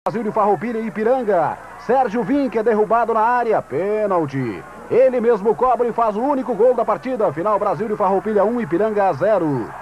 Brasil de Farroupilha e Ipiranga. Sérgio Vinck é derrubado na área, pênalti. Ele mesmo cobra e faz o único gol da partida. Final Brasil de Farroupilha 1, Ipiranga 0.